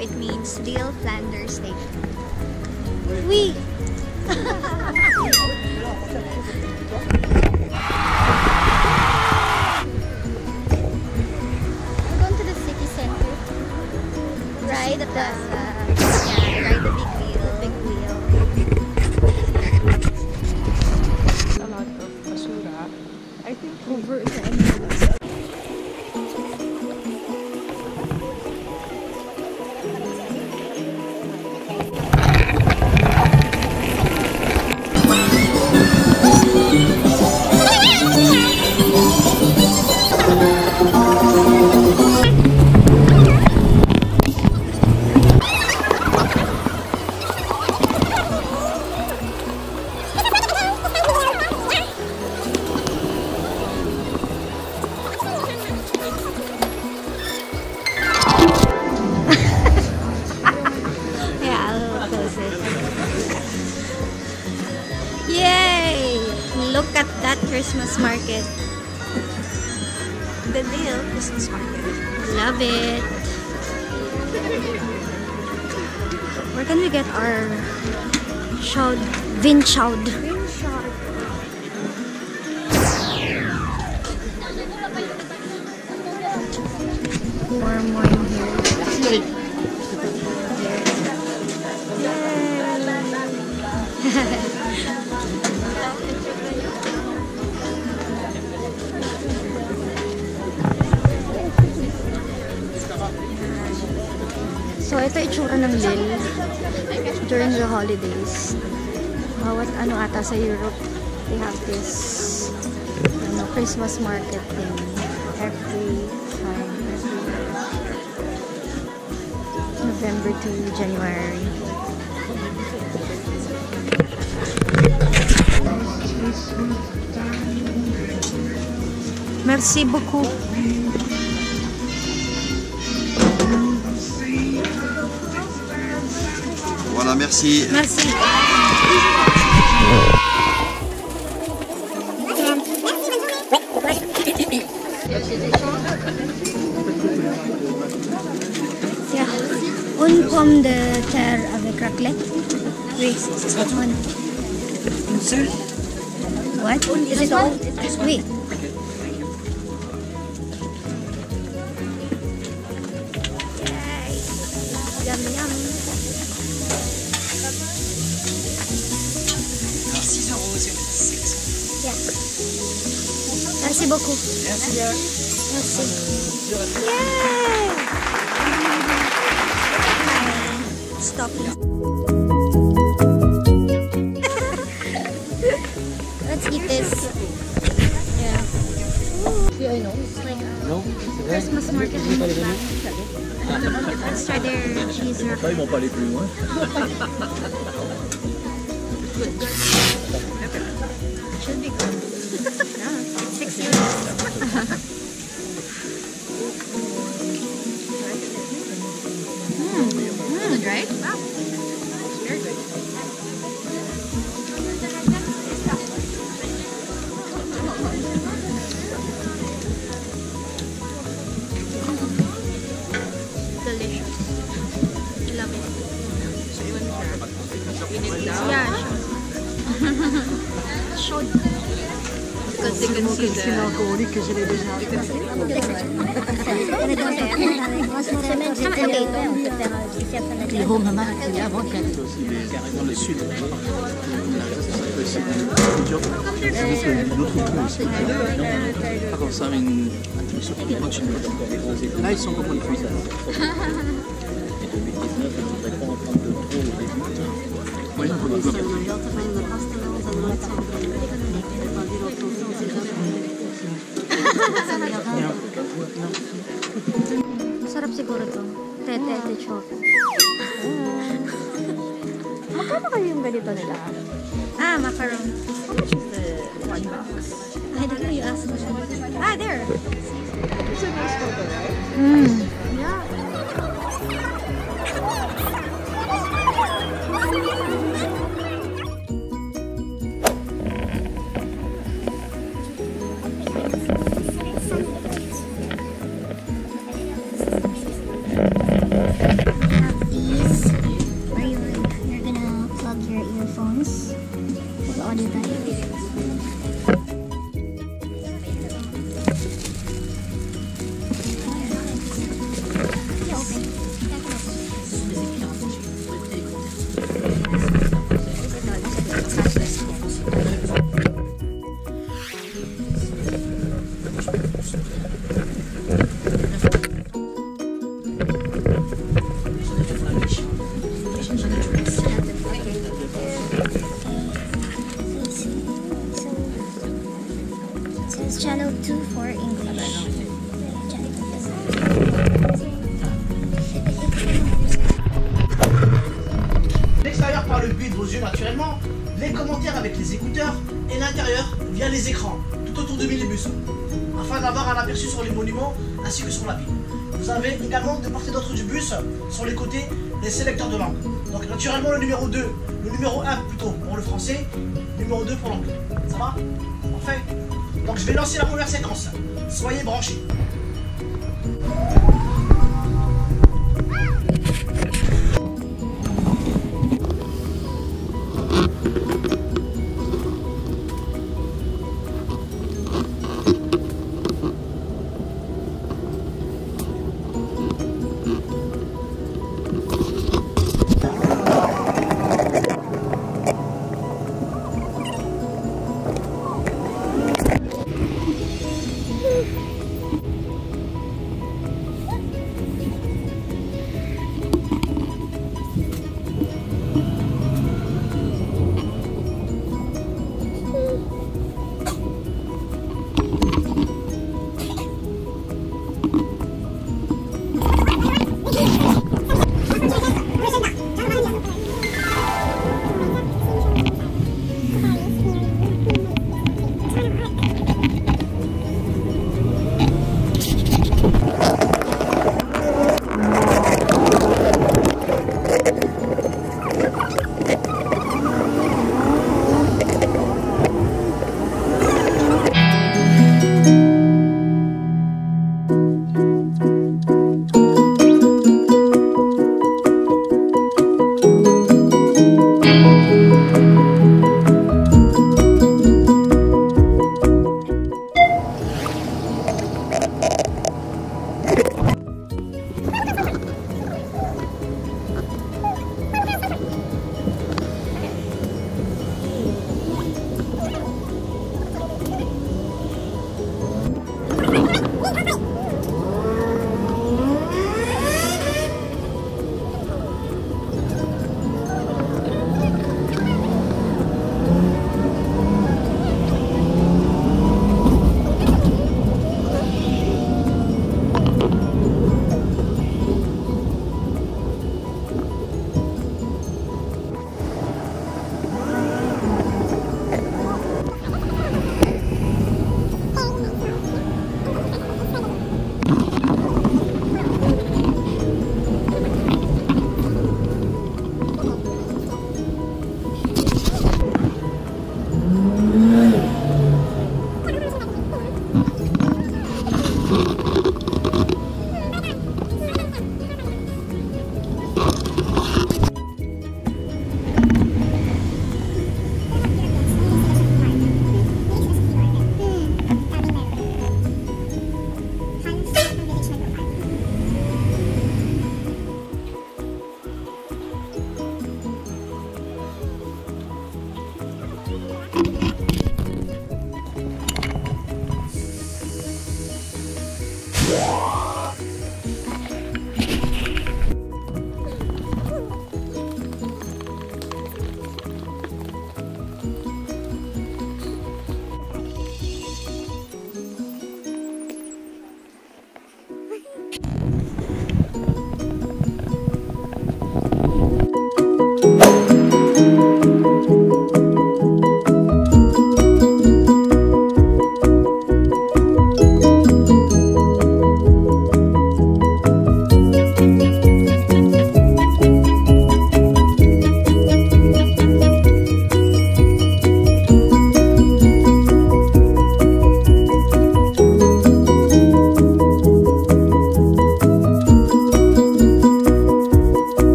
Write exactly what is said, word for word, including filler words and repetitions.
it means Lille Flanders Station. Wee! Ride the, uh, yeah, ride the big wheel, big wheel. A lot of basura. I think over is the Look at that Christmas market. The Lille Christmas market. Love it. Where can we get our shoud, vin shoud? Vin shoud. Warm wine here. So, ito itsura ng Lille during the holidays. Bawat ano ata sa Europe, they have this ano, Christmas market thing every time, every November to January. Merci beaucoup. Voilà, merci. Merci. Yeah. Une pomme de terre avec raclette. Oui, one. What? Is it all? Oui. Yum, yum. Yeah. Merci beaucoup. Merci. Merci. Yay! Stop. Let's eat this. Yeah. Yeah, I know. It's like a Christmas market in Flanders. Let's try their cheese wrap. Ils vont pas aller plus loin. Should be good. Yeah, it's six euros. Mmm, mm, right? Wow. Very good. Delicious. Love it. Yeah, sure. Because they can see the... Les hauts mamans, c'est là avant qu'il y a Dans le sud. Comme ça, une... Là, ils sont complètement français. Masarap siguro to. Tete chok. Magkano kayo yung ganito nila? Ah, macaron. How much is the one box? I don't know, you asked me. Ah, there. It's a nice photo, right? Mm. Yeah. We have Channel two for English. L'extérieur par le biais de vos yeux naturellement, les commentaires avec les écouteurs et l'intérieur via les écrans tout autour de minibus afin d'avoir un aperçu sur les monuments ainsi que sur la ville. Vous avez également de part et d'autre du bus sur les côtés les sélecteurs de langue. Donc naturellement le numéro deux, le numéro un plutôt pour le français, le numéro deux pour l'anglais. Ça va? Parfait. Donc je vais lancer la première séquence. Soyez branchés.